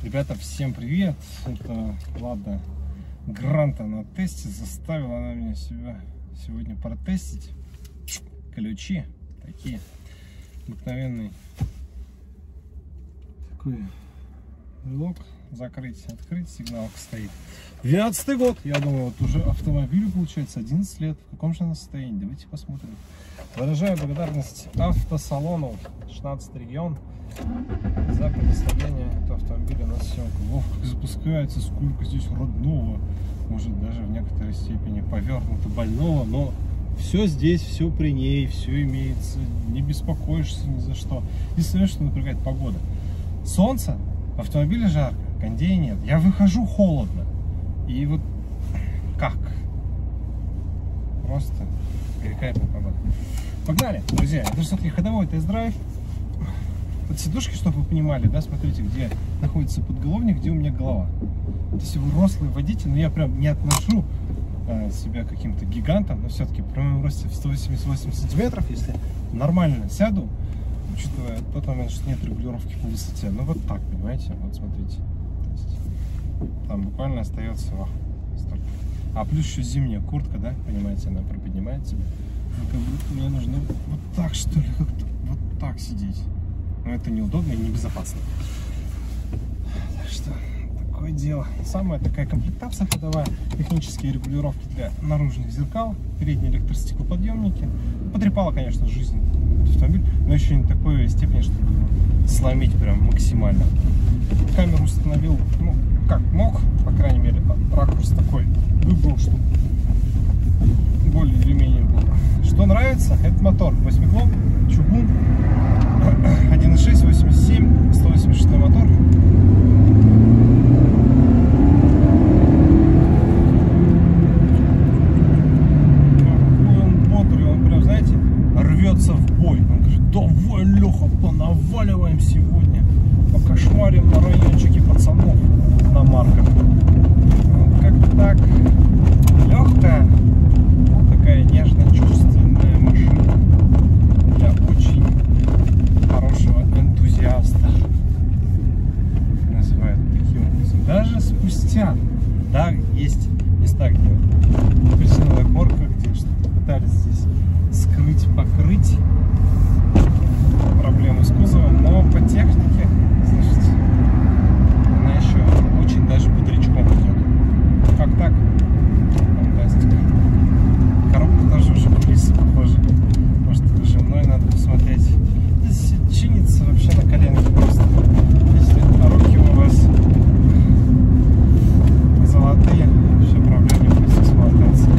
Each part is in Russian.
Ребята, всем привет! Это Лада Гранта на тесте. Заставила она меня себя сегодня протестить. Ключи такие. Обыкновенный такой лог. Закрыть, открыть, сигналка стоит. 12-й год. Я думаю, вот уже автомобилю получается 11 лет. В каком же она состоянии? Давайте посмотрим. Выражаю благодарность автосалону 16 регион за предоставление этого автомобиля на съемку. Ох, как запускается, сколько здесь родного, может даже в некоторой степени повернуто больного, но все здесь, все при ней, все имеется, не беспокоишься ни за что. Единственное, что напрягает погода. Солнце, в автомобиле жарко, кондея нет, я выхожу холодно. И вот как? Просто великолепная погода. Погнали, друзья, это все-таки ходовой тест-драйв. Вот сидушки, чтобы вы понимали, да, смотрите, где находится подголовник, где у меня голова. Вот если вы рослый водитель, но я прям не отношу себя каким-то гигантом, но все-таки при моем росте в 188 сантиметров, если нормально сяду, учитывая тот момент, что нет регулировки по высоте, ну вот так, понимаете, вот смотрите, там буквально остается столько. А плюс еще зимняя куртка, да, понимаете, она приподнимает себя. Ну, как будто мне нужно вот так, что ли, как-то вот так сидеть. Но это неудобно и небезопасно. Так что такое дело. Самая такая комплектация ходовая. Технические регулировки для наружных зеркал, передние электростеклоподъемники. Потрепала, конечно, жизнь автомобиль, но еще не такой степени, чтобы его сломить прям максимально. Камеру установил, ну, как мог, по крайней мере, ракурс такой выбрал, чтобы более или менее был. Что нравится, это мотор 8-клоп, чугун, 1.6, 87, 186 мотор. Какой он бодрый, он прям, знаете, рвется в бой. Он говорит: давай, Леха, понаваливаем сегодня, покошмарим на райончике пацанов на марках. Вот как-то так, легкая, такая нежная, чувственная машина для очень хорошего энтузиаста, называют таким образом. Даже спустя, да, есть места, где апельсиновая корка, где что-то пытались здесь скрыть, покрыть проблемы с кузовом, но по технике, слушайте, она еще очень даже бодрячком идет. Как так? Фантастика. Коробка тоже уже кулисы похожа. Может, уже мной надо посмотреть. Здесь чинится вообще на коленке просто. Если руки у вас золотые, все, проблем не будет с эксплуатацией.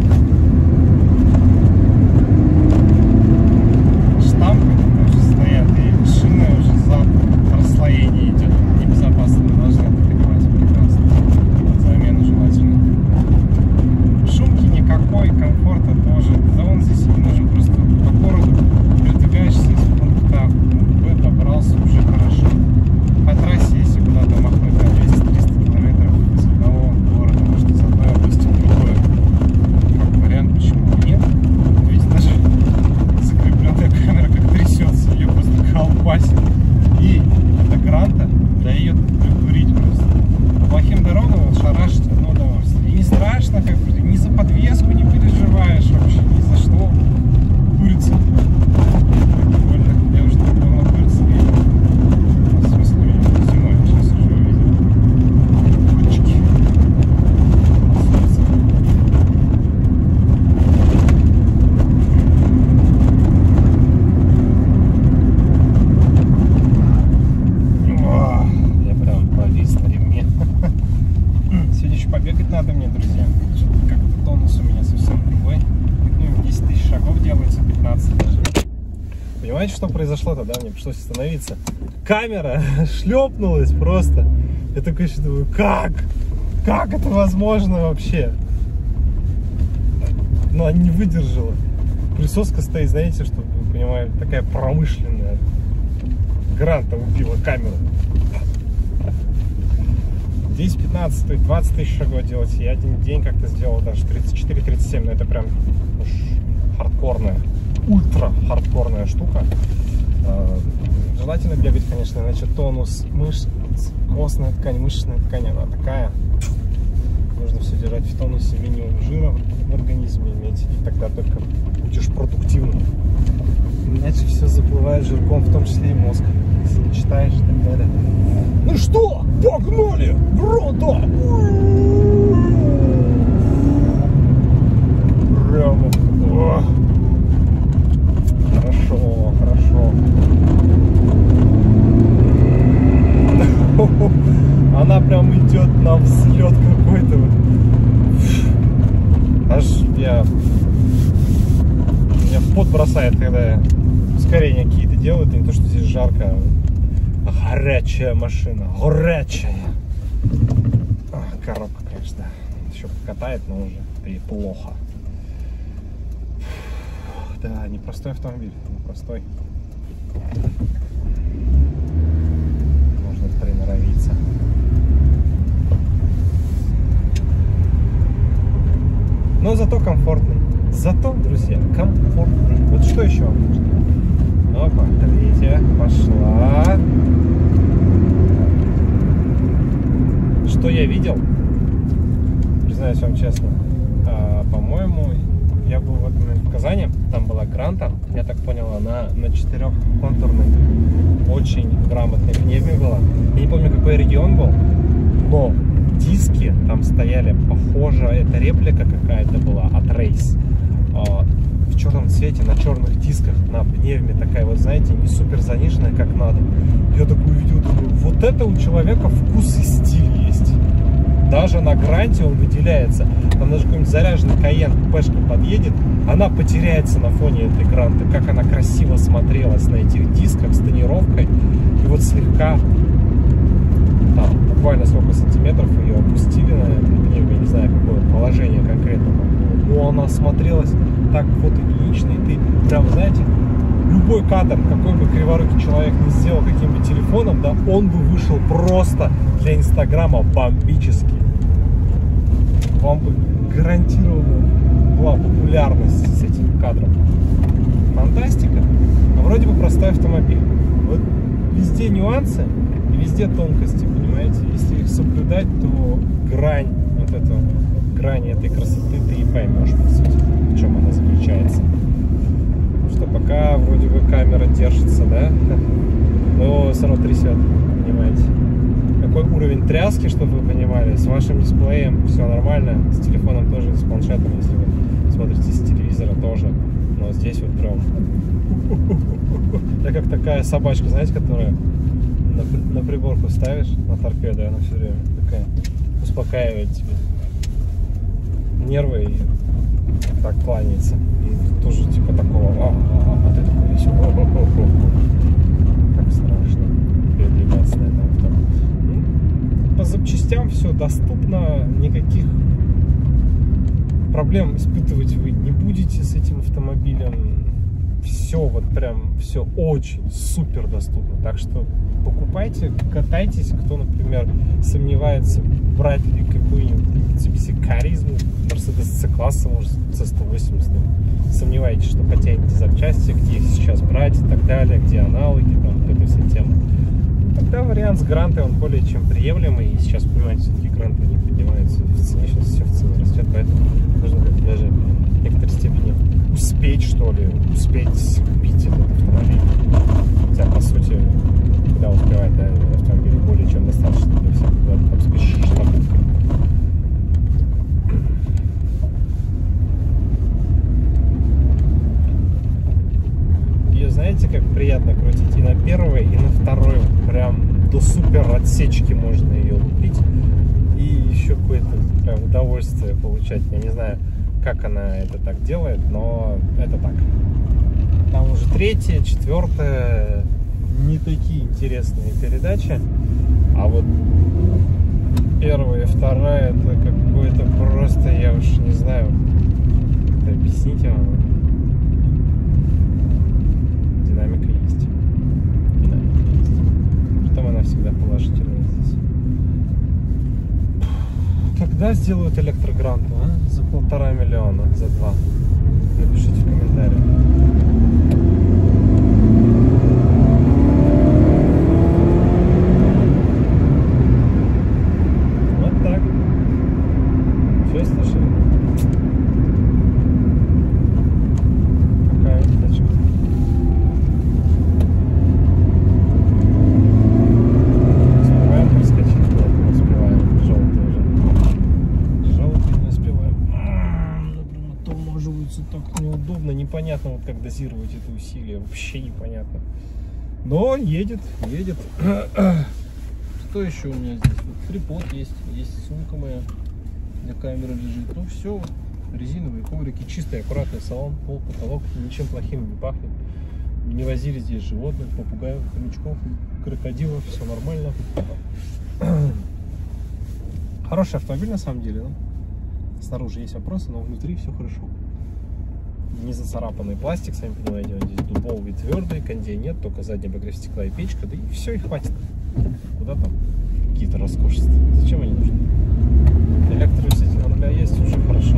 Штампы тоже стоят, и шины уже за расслоение идет. Небезопасно, вы должны это понимать прекрасно. Замену желательно. Шумки никакой, комфорта тоже. Да он здесь не нужен, просто по городу передвигаешься из пункта Б, добрался уже хорошо. По трассе, если куда-то махнуть на 200-300 километров из одного города, может, из одной области в другое, как вариант, почему бы нет. Видите, даже закрепленная камера как трясется, ее просто колбасит. И это Гранта, да ее прикурить просто. По плохим дорогам вот шарашить одно удовольствие. И не страшно, как бы, ни за подвеску не переживаешь вообще, ни за что. Курица. Прикольно. Я уже так давно курица видел. В смысле, зимой сейчас уже увидел. Курочки. Я прям повис на ремне. Сегодня еще побегать надо мне, друзья. Как-то тонус у меня совсем другой. Как 10 тысяч шагов делается, 15 даже. Понимаете, что произошло тогда? Мне пришлось остановиться. Камера шлепнулась просто. Я такой еще думаю, как? Как это возможно вообще? Но она не выдержала. Присоска стоит, знаете, чтобы вы понимали, такая промышленная. Гранта убила камеру. Здесь 15, 20 тысяч шагов делать. Я один день как-то сделал даже 34-37, но это прям уж хардкорная, ультра хардкорная штука. Желательно бегать, конечно, иначе тонус мышц, костная ткань, мышечная ткань, она такая. Нужно все держать в тонусе, минимум жира в организме иметь, и тогда только будешь продуктивным. Иначе все заплывает жирком, в том числе и мозг, если не читаешь и так далее. Ну что, погнали! Грота! Прямо. О! Хорошо, хорошо. Она прям идет на взлет какой-то. Аж меня в пот бросает, когда ускорения какие-то делают. И не то, что здесь жарко, а горячая машина. Горячая. Коробка, конечно, еще покатает, но уже это и плохо. Да, непростой автомобиль, непростой. Можно приноровиться. Но зато комфортный. Зато, друзья, комфортный. Вот что еще вам нужно? Опа, третья пошла. Что я видел? Признаюсь вам честно. По-моему, я был в Казани, там была Гранта. Я так понял, она на 4-контурной, очень грамотной пневме была. Я не помню, какой регион был, но диски там стояли, похоже, это реплика какая-то была от Race. В черном цвете, на черных дисках, на пневме, такая вот, знаете, не супер заниженная, как надо. Я такой видел, думаю, вот это у человека вкус и стиль есть. Даже на Гранте он выделяется. Там даже какой-нибудь заряженный Кайен, пешка подъедет, она потеряется на фоне этой Гранты. Как она красиво смотрелась на этих дисках с тонировкой. И вот слегка, там, буквально сколько сантиметров ее опустили на пневме, не знаю, какое положение конкретно там было. Но она смотрелась так фотогенично, и ты прям, знаете, любой кадр, какой бы криворукий человек не сделал каким бы телефоном, да, он бы вышел просто для Инстаграма бомбически. Вам бы гарантированно была популярность с этим кадром. Фантастика. А вроде бы простой автомобиль. Вот везде нюансы и везде тонкости, понимаете? Если их соблюдать, то грань, вот эту грань этой красоты ты и поймешь, по сути, в чем она заключается. Что пока вроде бы камера держится, да, но все равно трясет, понимаете. Какой уровень тряски, чтобы вы понимали, с вашим дисплеем все нормально, с телефоном тоже, с планшетом, если вы смотрите с телевизора тоже, но здесь вот прям, это как такая собачка, знаете, которая на приборку ставишь, на торпеду, и она все время такая успокаивает тебе нервы и так кланяется. И тоже типа такого, а ты такой весь, как страшно передвигаться на этом автомобиле. По запчастям все доступно, никаких проблем испытывать вы не будете с этим автомобилем. Все вот прям, все очень супер доступно. Так что покупайте, катайтесь. Кто, например, сомневается, брать ли какую-нибудь Mitsubishi Charisma, Mercedes C-класса, может, C180, сомневаетесь, что потянете запчасти, где их сейчас брать и так далее, где аналоги, там вот эта вся тема. Тогда вариант с Грантой, он более чем приемлемый. И сейчас, понимаете, все-таки Гранты не поднимаются в цене, сейчас все в цене растет, поэтому нужно даже в некоторой степени успеть, что ли, успеть купить этот автомобиль. Хотя, по сути, когда успевать, да, автомобиль более чем достаточно для всех, там, с покупкой. Ее, знаете, как приятно крутить и на первой, и на второй. Прям до супер отсечки можно ее лупить. И еще какое-то прям удовольствие получать. Я не знаю, как она это так делает, но это так. Там уже третья, четвертая, не такие интересные передачи. А вот первая и вторая, это какое-то просто, я уж не знаю, как это объяснить вам. Динамика есть. Динамика есть. Притом она всегда положительная здесь. Когда сделают электрогранту, а? За 1,5 миллиона, за 2. Напишите в комментариях. как дозировать это усилие, вообще непонятно. Но едет. Что еще у меня здесь? Вот трипод есть сумка моя, где камера лежит. Ну все, резиновые коврики, чистый, аккуратный салон, пол, потолок, ничем плохим не пахнет. Не возили здесь животных, попугаев, хомячков, крокодилов, все нормально. Хороший автомобиль на самом деле, ну, снаружи есть вопросы, но внутри все хорошо. Не зацарапанный пластик, сами понимаете, он здесь дубовый, твердый, кондей нет, только задний обогрев стекла и печка, да и все, и хватит. Куда там какие-то роскошества? Зачем они нужны? Электроусилитель руля есть, уже хорошо.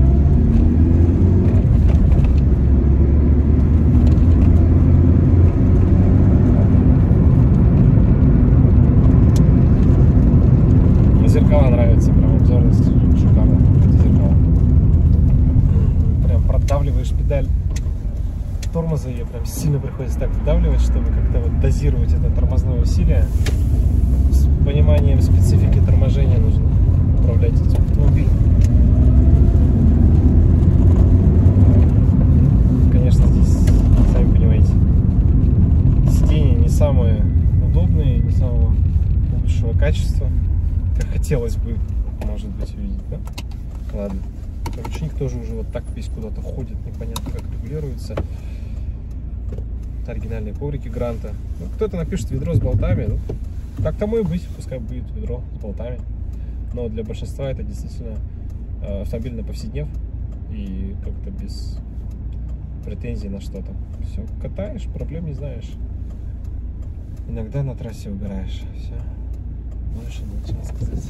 Зеркала нравятся, прям обзорность шикарно. Зеркала. Прям продавливаешь педаль тормоза, ее прям сильно приходится так вдавливать, чтобы как-то вот дозировать это тормозное усилие. С пониманием специфики торможения нужно управлять этим автомобилем. Конечно, здесь, сами понимаете, сиденья не самые удобные, не самого лучшего качества, как хотелось бы, может быть, увидеть, да? Ладно. Ручник тоже уже вот так весь куда-то ходит, непонятно как регулируется. Оригинальные коврики Гранта. Ну, кто-то напишет ведро с болтами, ну, так тому и быть, пускай будет ведро с болтами. Но для большинства это действительно автомобиль на повседнев и как-то без претензий на что-то. Все, катаешь, проблем не знаешь. Иногда на трассе убираешь. Все. Больше нечего сказать.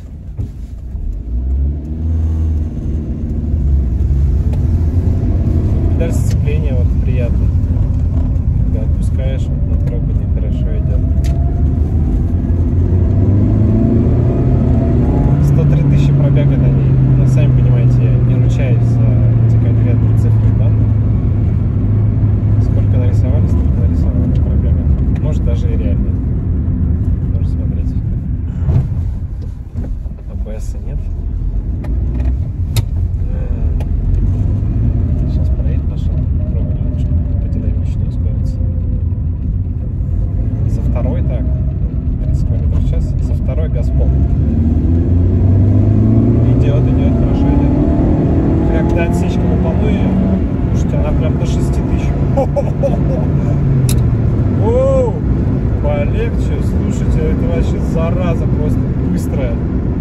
Педаль сцепления вот приятно. Когда отпускаешь, вот на трогание хорошо идет. 103 тысячи пробега на ней. Но сами понимаете, я не ручаюсь за эти конкретные цифры данных. Сколько нарисовали, столько нарисовали пробега. Может даже и реально. Можно смотреть. АБС нет. Сейчас проедет, пошел. Попробую немножко подинамичнее ускориться. За второй так. 30 км в час. За второй газ пол. Идет, хорошо идет. Когда отсечка на полную, слушайте, она прям до 6 тысяч. Оу! Полегче, слушайте, это вообще зараза просто быстрая.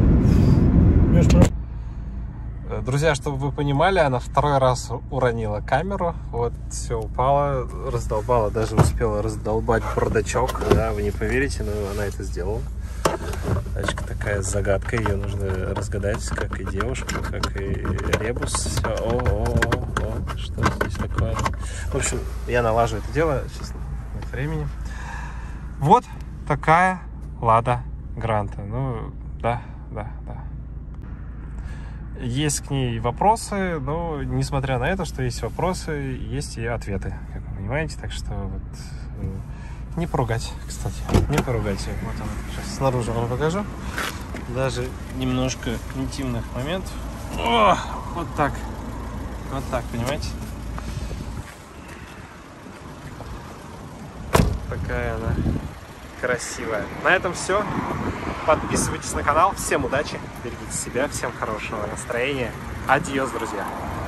Друзья, чтобы вы понимали, она второй раз уронила камеру. Вот, все упало, раздолбала, даже успела раздолбать бардачок. Да, вы не поверите, но она это сделала. Тачка такая с загадкой, ее нужно разгадать, как и девушку, как и ребус. Все. О, что здесь такое? В общем, я налажу это дело, сейчас нет времени. Вот такая Лада Гранта. Ну, да. Есть к ней вопросы, но несмотря на это, что есть вопросы, есть и ответы, как вы понимаете. Так что вот не поругать, кстати, не поругать. Вот она, сейчас снаружи вам покажу. Даже немножко интимных моментов. О, вот так, понимаете? Такая она красивая. На этом все. Подписывайтесь на канал. Всем удачи, берегите себя, всем хорошего настроения. Адьос, друзья.